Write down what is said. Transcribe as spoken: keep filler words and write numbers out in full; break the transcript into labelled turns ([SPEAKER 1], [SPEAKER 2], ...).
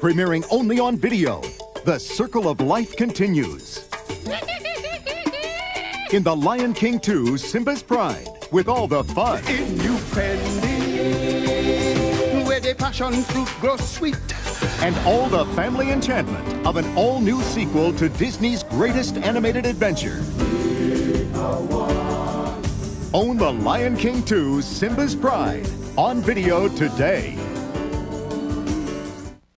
[SPEAKER 1] Premiering only on video, the circle of life continues. In The Lion King two, Simba's Pride, with all the fun.
[SPEAKER 2] In New Fendi, where the passion fruit grows sweet.
[SPEAKER 1] And all the family enchantment of an all-new sequel to Disney's greatest animated adventure. Own The Lion King two, Simba's Pride, on video today.